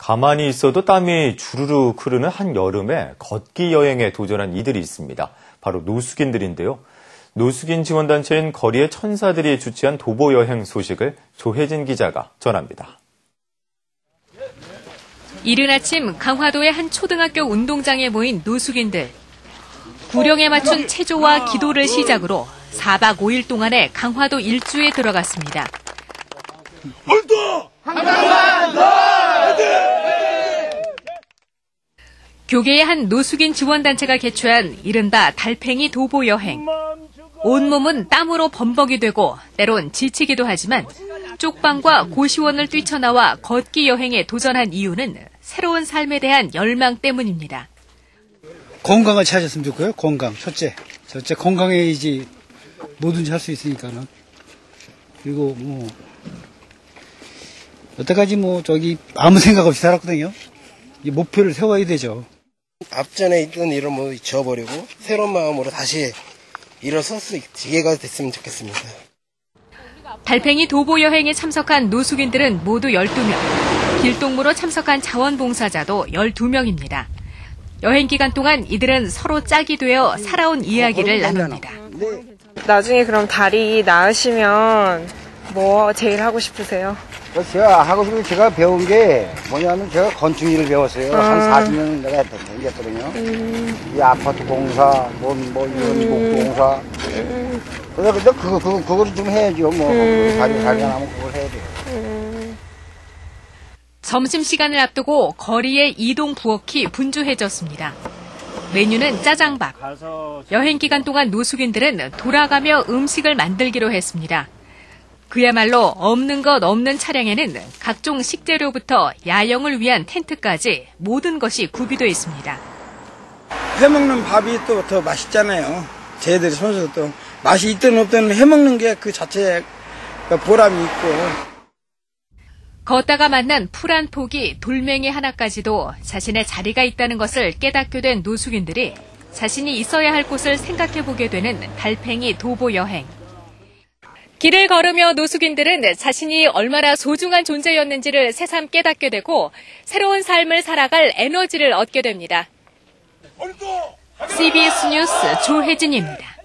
가만히 있어도 땀이 주르륵 흐르는 한여름에 걷기 여행에 도전한 이들이 있습니다. 바로 노숙인들인데요. 노숙인 지원단체인 거리의 천사들이 주최한 도보 여행 소식을 조혜진 기자가 전합니다. 이른 아침 강화도의 한 초등학교 운동장에 모인 노숙인들. 구령에 맞춘 체조와 기도를 시작으로 4박 5일 동안의 강화도 일주에 들어갔습니다. 교계의 한 노숙인 지원단체가 개최한 이른바 달팽이 도보 여행. 온몸은 땀으로 범벅이 되고 때론 지치기도 하지만 쪽방과 고시원을 뛰쳐나와 걷기 여행에 도전한 이유는 새로운 삶에 대한 열망 때문입니다. 건강을 찾았으면 좋고요. 건강, 첫째 건강해야지 뭐든지 할 수 있으니까는. 그리고 여태까지 아무 생각 없이 살았거든요. 이 목표를 세워야 되죠. 앞전에 있던 일을 잊어버리고 새로운 마음으로 다시 일어설 수 있게가 됐으면 좋겠습니다. 달팽이 도보 여행에 참석한 노숙인들은 모두 12명. 길동무로 참석한 자원봉사자도 12명입니다. 여행 기간 동안 이들은 서로 짝이 되어 살아온 이야기를 나눕니다. 나중에 그럼 다리 나으시면 뭐 제일 하고 싶으세요? 제가 하고 싶은 게 제가 배운 게 뭐냐면 제가 건축 일을 배웠어요. 한 40년 내가 다녔거든요. 이 아파트 공사, 이런 공사. 그래서 그거를 좀 해야죠. 다리가 나면 그걸 해야 돼요. 점심시간을 앞두고 거리의 이동 부엌이 분주해졌습니다. 메뉴는 짜장밥. 여행 기간 동안 노숙인들은 돌아가며 음식을 만들기로 했습니다. 그야말로 없는 것 없는 차량에는 각종 식재료부터 야영을 위한 텐트까지 모든 것이 구비되어 있습니다. 해먹는 밥이 또 더 맛있잖아요. 쟤들이 손에서 또 맛이 있든 없든 해먹는 게 그 자체에 보람이 있고. 걷다가 만난 풀 한 포기, 돌멩이 하나까지도 자신의 자리가 있다는 것을 깨닫게 된 노숙인들이 자신이 있어야 할 곳을 생각해보게 되는 달팽이 도보 여행. 길을 걸으며 노숙인들은 자신이 얼마나 소중한 존재였는지를 새삼 깨닫게 되고 새로운 삶을 살아갈 에너지를 얻게 됩니다. CBS 뉴스 조혜진입니다.